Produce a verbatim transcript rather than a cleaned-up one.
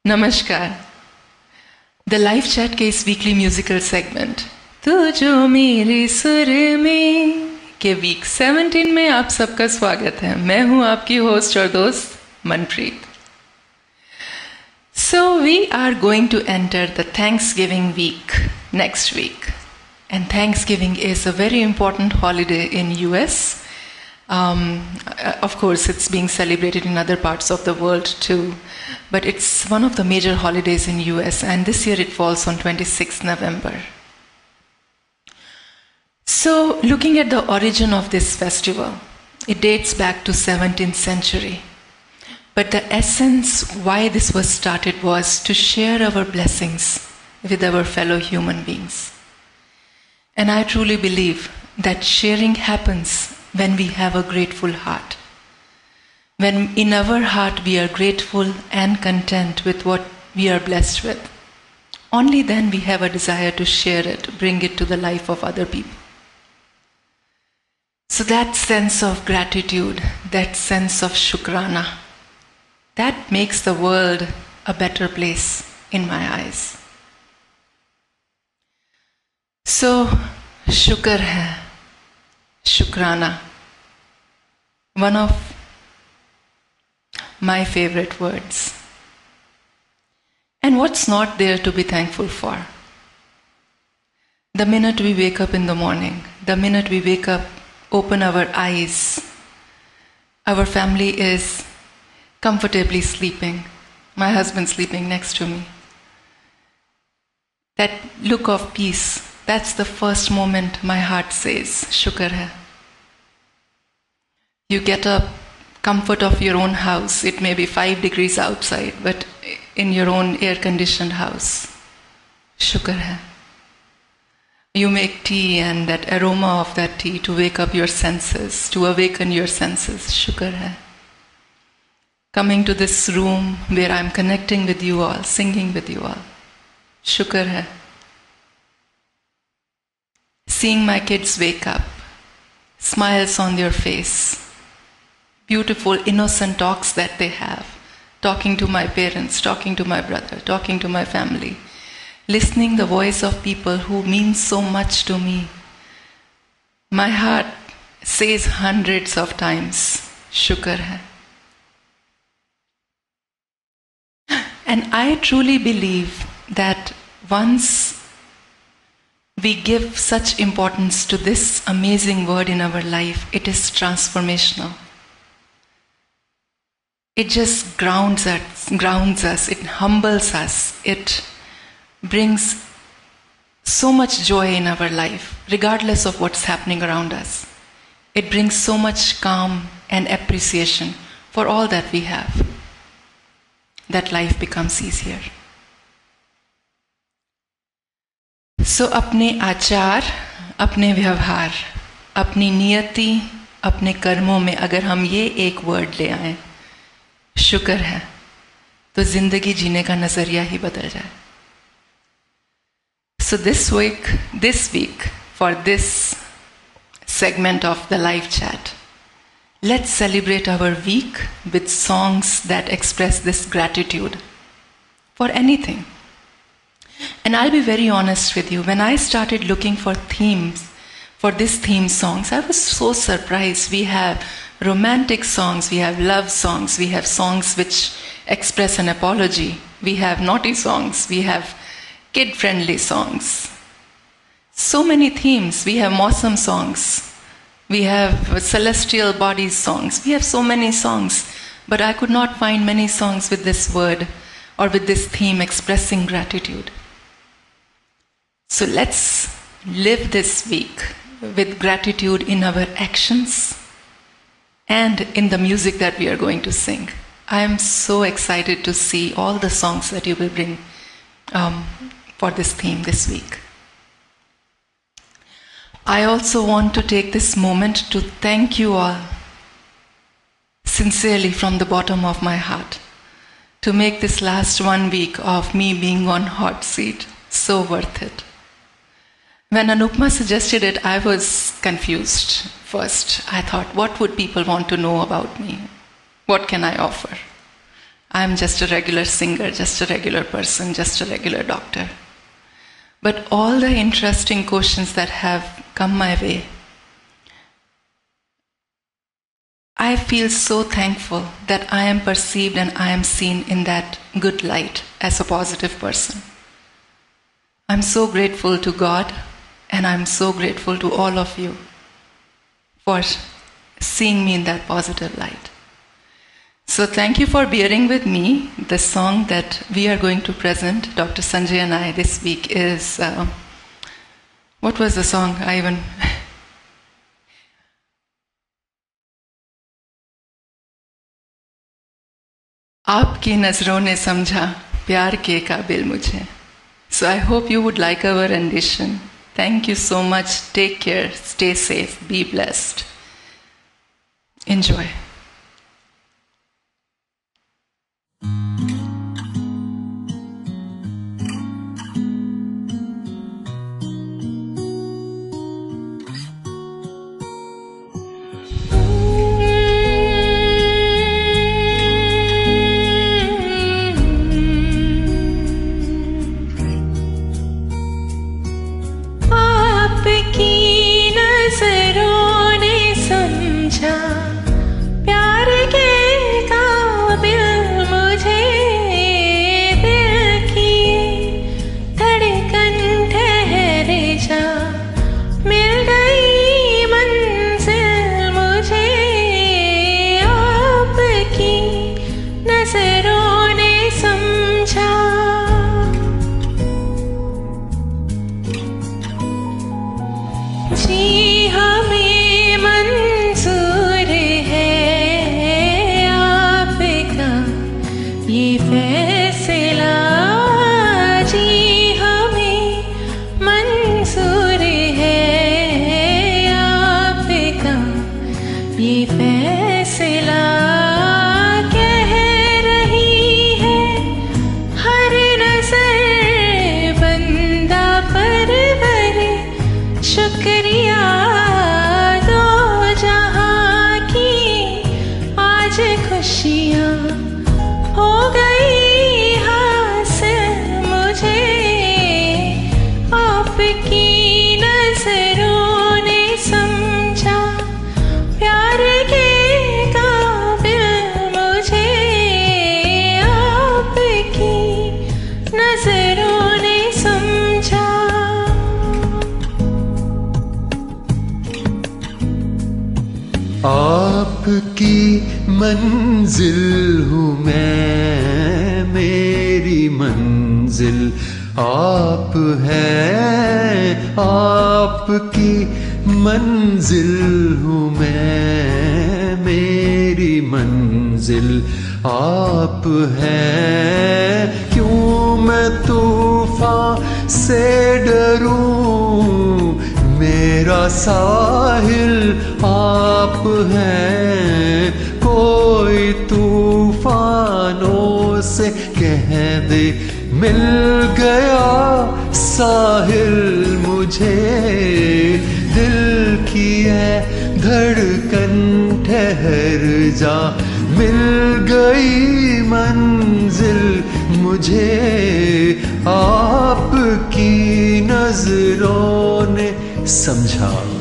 नमस्कार। The live chat के इस वीकली म्यूजिकल सेगमेंट तू जो मेरे सुर में के वीक सेवनटीन में आप सबका स्वागत है। मैं हूं आपकी होस्ट और दोस्त Manpreet. So we are going to enter the Thanksgiving week next week, and Thanksgiving is a very important holiday in US. Um, of course, it's being celebrated in other parts of the world too, but it's one of the major holidays in U S, and this year it falls on twenty-sixth November. So, looking at the origin of this festival, it dates back to seventeenth century. But the essence why this was started was to share our blessings with our fellow human beings. And I truly believe that sharing happens when we have a grateful heart. When in our heart we are grateful and content with what we are blessed with, only then we have a desire to share it, bring it to the life of other people. So that sense of gratitude, that sense of shukrana, that makes the world a better place in my eyes. So, shukr hai. Shukrana, one of my favorite words. And what's not there to be thankful for? The minute we wake up in the morning, the minute we wake up, open our eyes, our family is comfortably sleeping. My husband sleeping next to me. That look of peace, that's the first moment my heart says, Shukr hai. You get up, comfort of your own house. It may be five degrees outside, but in your own air-conditioned house, Shukr hai. You make tea and that aroma of that tea to wake up your senses, to awaken your senses, Shukr hai. Coming to this room where I'm connecting with you all, singing with you all, Shukr hai. Seeing my kids wake up, smiles on their face, beautiful innocent talks that they have, talking to my parents, talking to my brother, talking to my family, listening the voice of people who mean so much to me. My heart says hundreds of times, Shukr hai. And I truly believe that once we give such importance to this amazing word in our life, it is transformational. It just grounds us, grounds us, it humbles us, it brings so much joy in our life, regardless of what's happening around us. It brings so much calm and appreciation for all that we have, that life becomes easier. So so, अपने आचार, अपने व्यवहार, अपनी नियति, अपने कर्मों में अगर हम ये एक वर्ड ले आए, शुक्र है, तो जिंदगी जीने का नजरिया ही बदल जाए. So this week this week for this segment of the live chat, let's celebrate our week with songs that express this gratitude for anything. And I'll be very honest with you, when I started looking for themes, for this theme songs, I was so surprised. We have romantic songs, we have love songs, we have songs which express an apology, we have naughty songs, we have kid-friendly songs. So many themes. We have Mausam songs, we have celestial bodies songs, we have so many songs, but I could not find many songs with this word or with this theme expressing gratitude. So let's live this week with gratitude in our actions and in the music that we are going to sing. I am so excited to see all the songs that you will bring um, for this theme this week. I also want to take this moment to thank you all sincerely from the bottom of my heart to make this last one week of me being on hot seat so worth it. When Anupma suggested it, I was confused first. I thought, what would people want to know about me? What can I offer? I'm just a regular singer, just a regular person, just a regular doctor. But all the interesting questions that have come my way, I feel so thankful that I am perceived and I am seen in that good light as a positive person. I'm so grateful to God, and I'm so grateful to all of you for seeing me in that positive light. So thank you for bearing with me. The song that we are going to present, Doctor Sanjay and I, this week is, uh, what was the song? I even... आपकी नज़रों ने समझा प्यार के काबिल मुझे. So I hope you would like our rendition. Thank you so much. Take care. Stay safe. Be blessed. Enjoy. आपकी मंजिल हूँ मैं, मेरी मंजिल आप हैं. आपकी मंजिल हूँ मैं, मेरी मंजिल आप हैं. क्यों मैं तूफान से डरूं, मेरा साहिल आप हैं. कोई तूफानों से कह दे मिल गया साहिल मुझे. दिल की है धड़कन ठहर जा, मिल गई मंजिल मुझे. आपकी नजरों ने समझा.